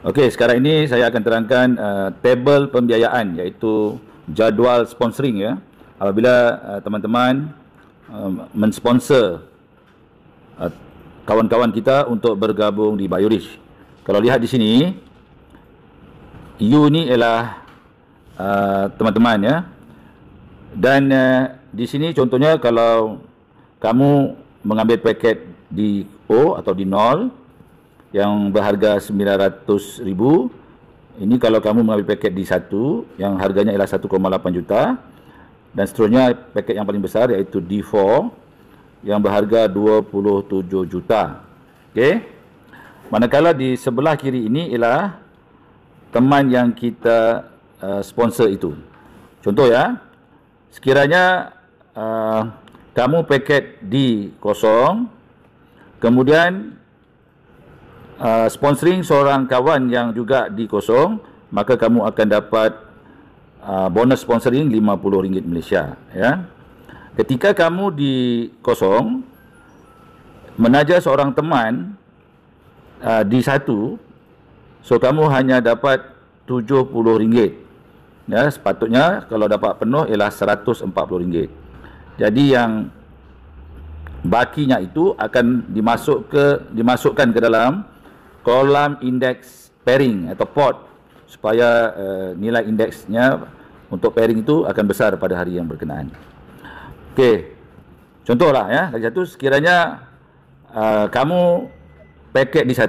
Okey, sekarang ini saya akan terangkan tabel pembiayaan, iaitu jadual sponsoring ya. Apabila teman-teman mensponsor kawan-kawan kita untuk bergabung di Biorish. Kalau lihat di sini, U ni ialah teman-teman ya. Dan di sini contohnya kalau kamu mengambil paket di O atau di 0 yang berharga 900,000, ini kalau kamu mengambil paket di 1 yang harganya ialah 1,8 juta, dan seterusnya paket yang paling besar iaitu D4 yang berharga 27 juta. Okey. Manakala di sebelah kiri ini ialah teman yang kita sponsor itu. Contoh ya, sekiranya kamu paket D0, kemudian sponsoring seorang kawan yang juga D0, maka kamu akan dapat bonus sponsoring RM50 Malaysia ya. Ketika kamu di 0 menaja seorang teman di 1, so kamu hanya dapat RM70 ya. Sepatutnya kalau dapat penuh ialah RM140. Jadi yang bakinya itu akan dimasukkan ke dalam kolam indeks pairing atau pot, supaya nilai indeksnya untuk pairing itu akan besar pada hari yang berkenaan. Okey, contohlah ya, lagi satu, sekiranya kamu paket di 1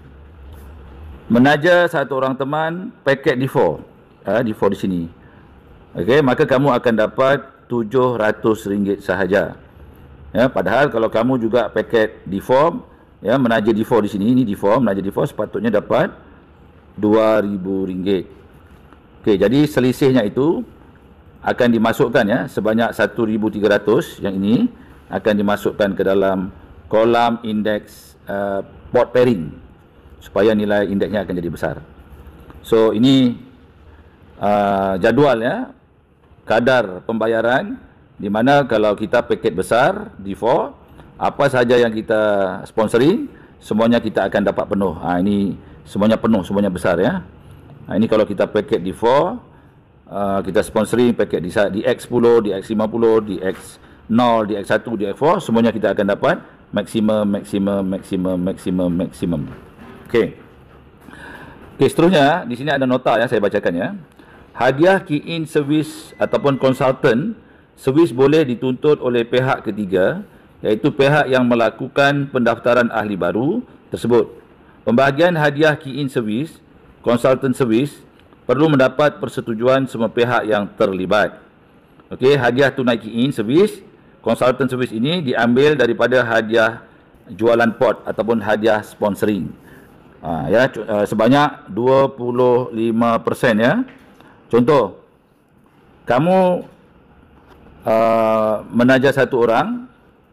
menaja satu orang teman paket di 4, di 4 di sini. Okey, maka kamu akan dapat RM700 sahaja. Ya, padahal kalau kamu juga paket di 4 ya, menaja D4 di sini, ini D4, menaja D4 sepatutnya dapat RM2,000. Okey, jadi selisihnya itu akan dimasukkan ya, sebanyak 1,300 yang ini akan dimasukkan ke dalam kolam indeks pot pairing supaya nilai indeksnya akan jadi besar. So ini jadual ya, kadar pembayaran, di mana kalau kita paket besar D4, apa saja yang kita sponsoring, semuanya kita akan dapat penuh. Ini semuanya penuh, semuanya besar ya. Ini kalau kita paket di 4, kita sponsoring paket di X10, di X50, di X0, di X1, di X4, semuanya kita akan dapat maksimum. Okey. Okey, seterusnya di sini ada nota yang saya bacakan ya. Hadiah key in service ataupun konsultan servis boleh dituntut oleh pihak ketiga, iaitu pihak yang melakukan pendaftaran ahli baru tersebut. Pembahagian hadiah key in service, consultant service, perlu mendapat persetujuan semua pihak yang terlibat. Okey, hadiah tunai key in service, consultant service ini diambil daripada hadiah jualan pot ataupun hadiah sponsoring. Sebanyak 25% ya. Contoh, kamu menaja satu orang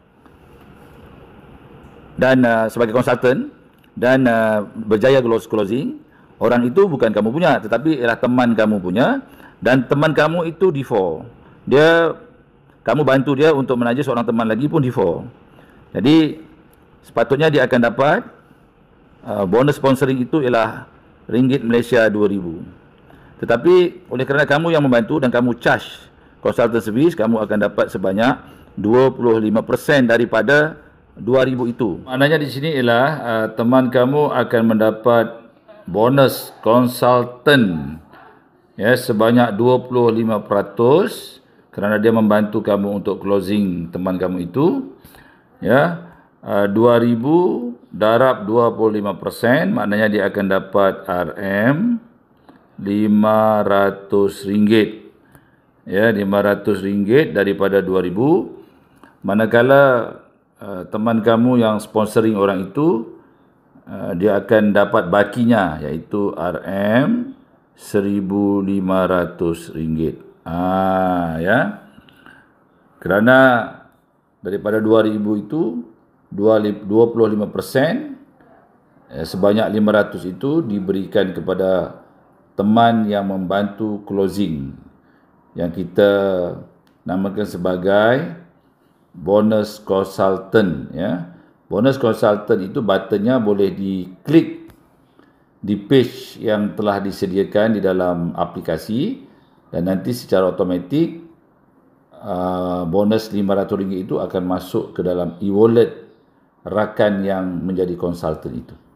dan sebagai konsultan dan berjaya closing, orang itu bukan kamu punya tetapi ialah teman kamu punya, dan teman kamu itu D4. Kamu bantu dia untuk menaja seorang teman lagi pun D4. Jadi sepatutnya dia akan dapat bonus sponsoring itu ialah ringgit Malaysia 2,000. Tetapi oleh kerana kamu yang membantu dan kamu charge consultant service, kamu akan dapat sebanyak 25% daripada 2,000 itu. Maknanya di sini ialah teman kamu akan mendapat bonus konsultan ya, sebanyak 25% kerana dia membantu kamu untuk closing teman kamu itu ya. 2,000 darab 25%, maknanya dia akan dapat RM500 ya, RM500 daripada 2,000. Manakala teman kamu yang sponsoring orang itu, dia akan dapat bakinya, iaitu RM1,500 ya. Kerana daripada 2,000 itu 25%, sebanyak 500 itu diberikan kepada teman yang membantu closing, yang kita namakan sebagai bonus consultant ya. Bonus consultant itu buttonnya boleh diklik di page yang telah disediakan di dalam aplikasi, dan nanti secara automatik bonus RM500 itu akan masuk ke dalam e-wallet rakan yang menjadi konsultan itu.